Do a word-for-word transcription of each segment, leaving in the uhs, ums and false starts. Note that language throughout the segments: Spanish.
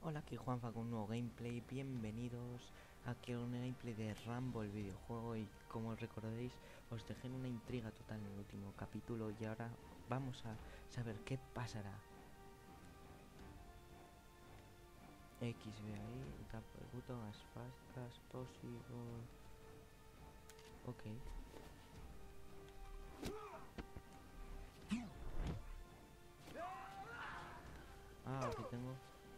Hola, aquí Juanfa con un nuevo gameplay. Bienvenidos aquí a un gameplay de Rambo, el videojuego. Y como recordaréis, os dejé en una intriga total en el último capítulo. Y ahora vamos a saber qué pasará. X ve ahí, tap the button as fast as possible. Ok. Ah, aquí tengo.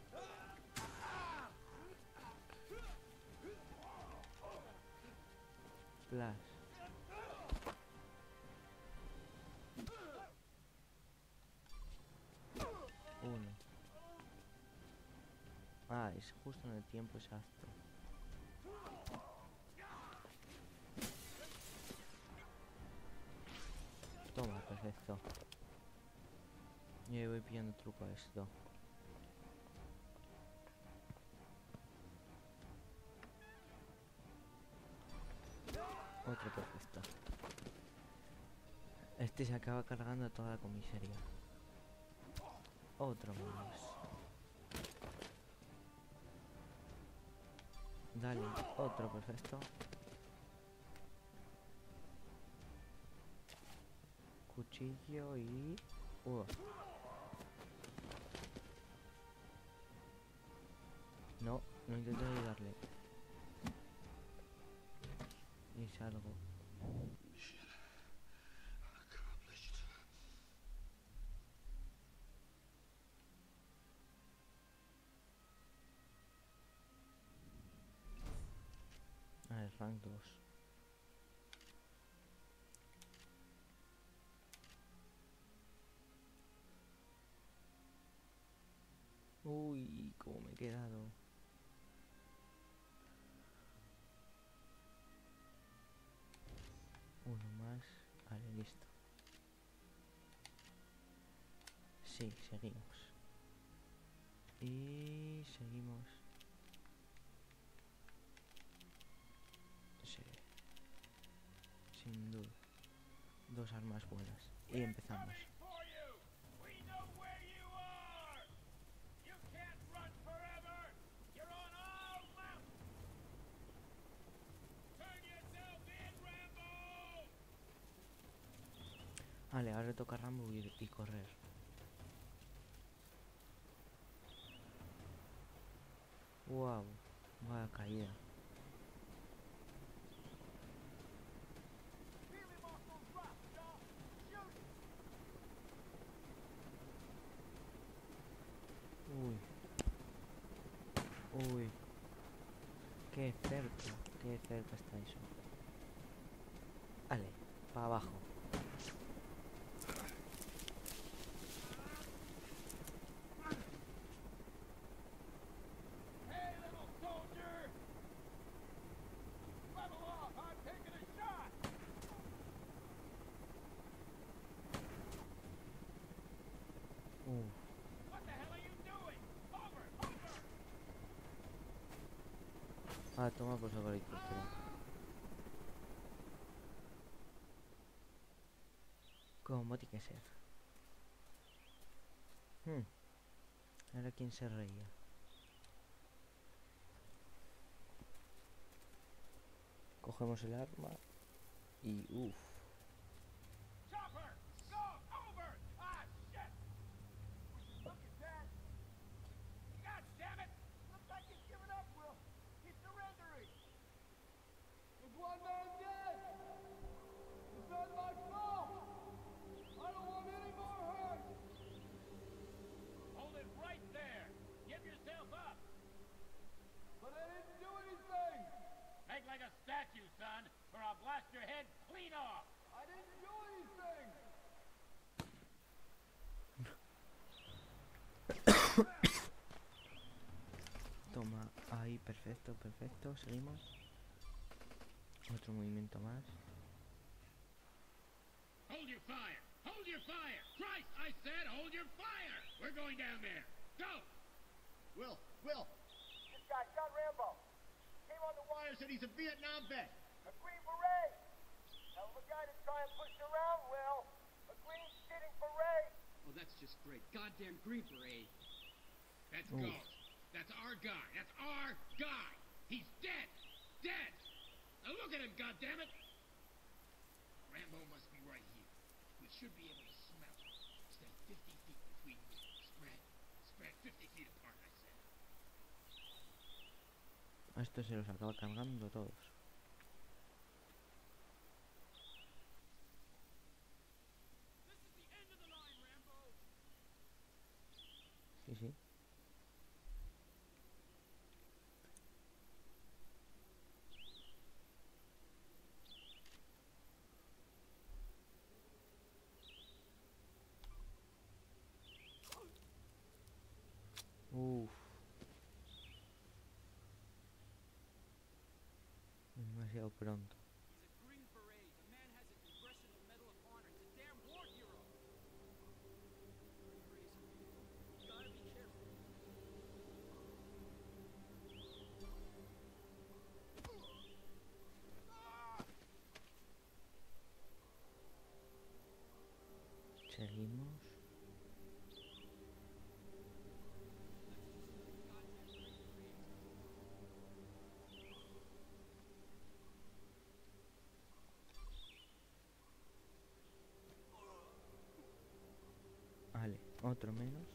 Flash. Uno. Ah, es justo en el tiempo exacto. Toma, perfecto. Y voy pillando truco a esto. Otro perfecto. Este se acaba cargando toda la comisaría. Otro más. Dale, otro perfecto. Cuchillo y... Uh. No, no intento ayudarle. Y salgo. A ver, rank dos. Uy, cómo me he quedado. Uno más. Vale, listo. Sí, seguimos. Y seguimos. Sí, sin duda. Dos armas buenas. Y empezamos. Vale, ahora le toca a Rambo y, y correr. Wow, vaya caída. Uy, uy. Qué cerca, qué cerca está eso. Vale, para abajo. Uh. Ah, toma por sacar el helicóptero. Como tiene que ser. Hmm. Ahora quién se reía. Cogemos el arma y uff. Toma, ahí, perfecto, perfecto, seguimos. Otro movimiento más. Hold your fire! Hold your fire! Christ, I said hold your fire! We're going down there. Go! Will, Will! This guy, John Rambo. Came on the wire, said he's a Vietnam vet. A Green Beret. Hell of a guy to try and push around, Will. A green shitting beret. Oh, that's just great. Goddamn Green Beret. Let's Ooh. go. That's our guy. That's our guy. He's dead. Dead. Now look at him, goddammit. Rambo must be right here. We should be able to smell him. Stay fifty feet between you. Spread. Spread fifty feet apart, I said. A estos se los acaba cargando todos. Sí, sí. Uff. Demasiado pronto. Seguimos. Vale, otro menos.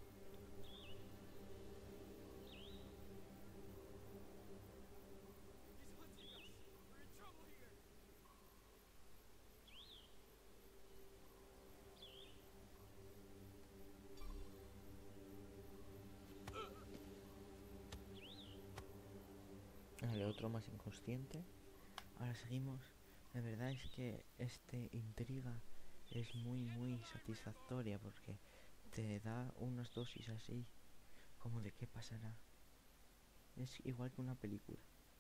Vale, otro más inconsciente. Ahora seguimos. La verdad es que este intriga es muy muy satisfactoria porque te da unas dosis así como de qué pasará. Es igual que una película.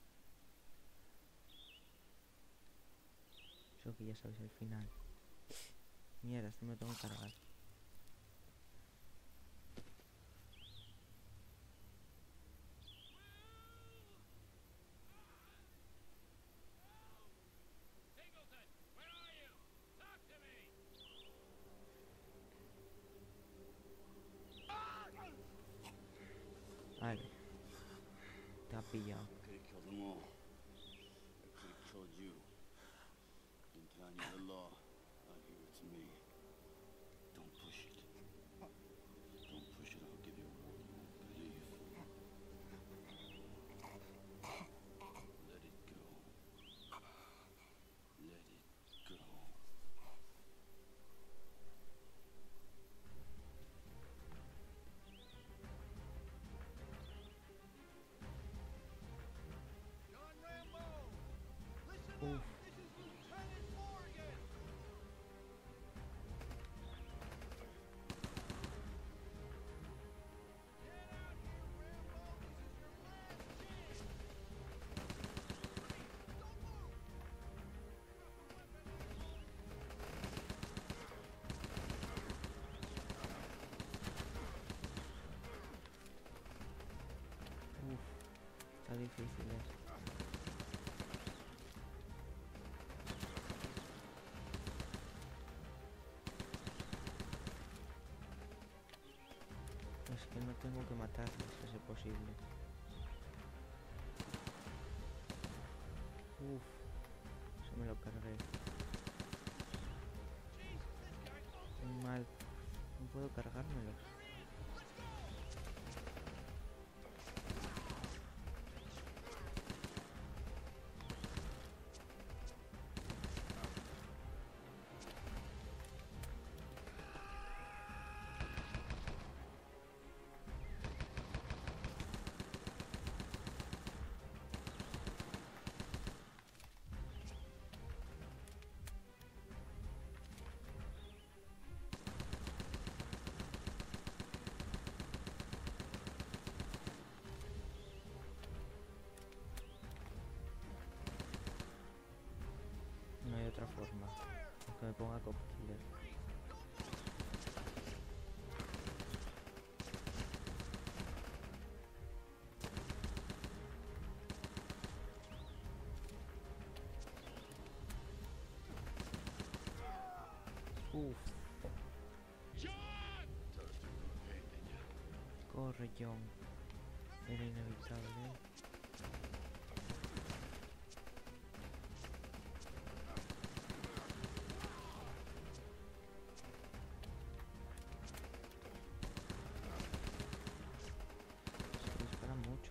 Eso que ya sabes el final. Mierda, esto me lo tengo que cargar. Vale. Te ha pillado. Could have killed them all. I could have killed you. Didn't tell you the law. Out here it's me. Don't push it. Don't push it. I'll give you a word you won't believe. Let it go. Let it go. John Rambo! Listen Uf. up! This is Lieutenant Morgan! Get out here, Rambo! This is your last chance! Don't move! Drop the weapon, asshole! Uf. Está difícil eso. Es que no tengo que matarles, a ser posible. Uf, se me lo cargué. Muy mal. No puedo cargármelos. No hay otra forma. Aunque me ponga cop killer. Uf, John! Toaster, go ahead, did ya? corre John. Era inevitable. Se dispara mucho.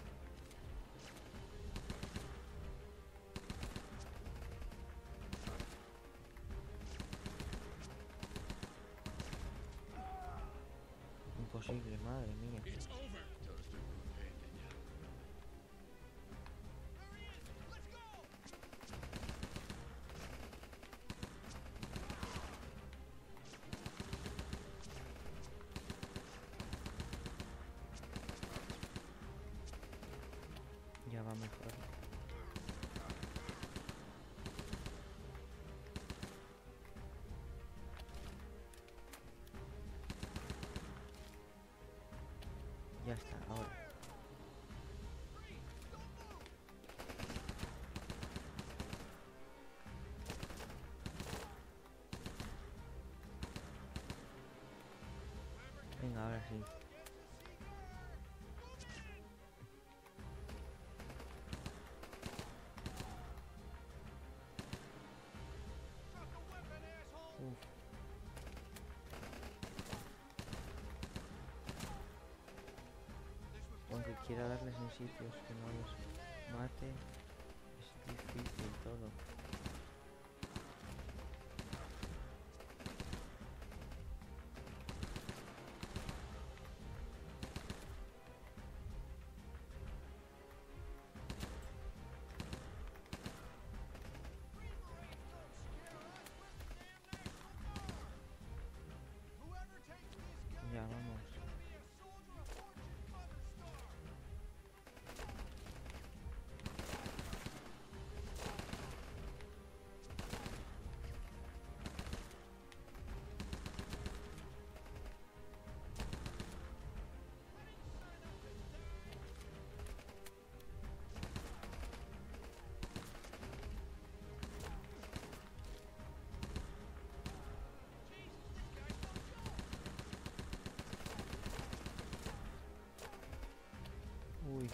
Imposible, madre mía. It's over. Toaster, abandon ya. Ya va mejor. Ya está, ahora. Venga, ahora sí. Uf. Aunque quiera darles en sitios que no los mate, es difícil todo. Ya vamos. Uy.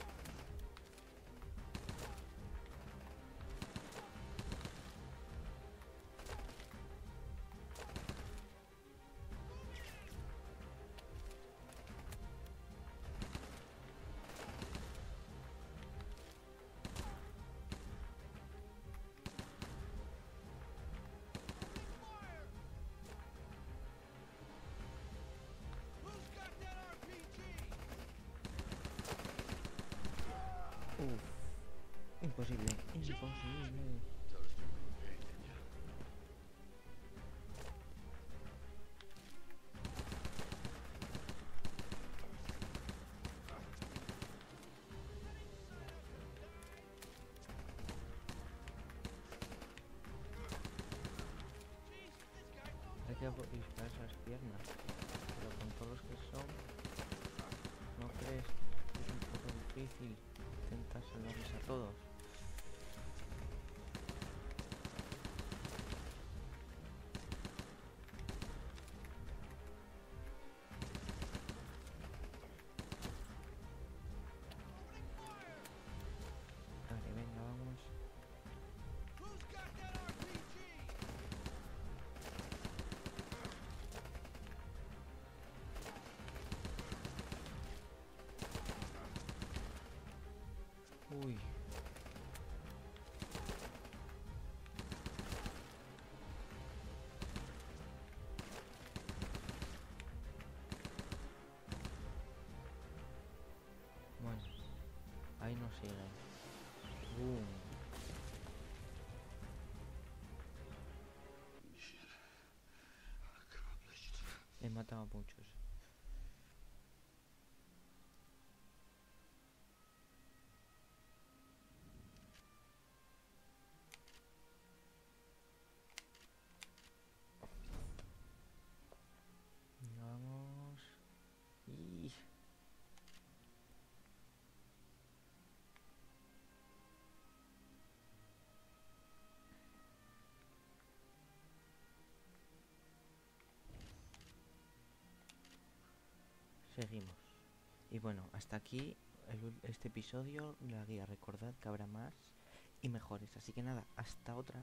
Uf. Imposible, imposible. Toaster, abandon ya. Hay que disparar esas piernas. Pero con todos los que son, ¿no crees que es un poco difícil intentar salvarles a todos? Vale, venga, vamos. Uy. Bueno, ahí no siguen. Boom. Mission accomplished. He matado a muchos. Vamos. Y... seguimos. Y bueno, hasta aquí el ul- este episodio, la guía. Recordad que habrá más y mejores. Así que nada, hasta otra.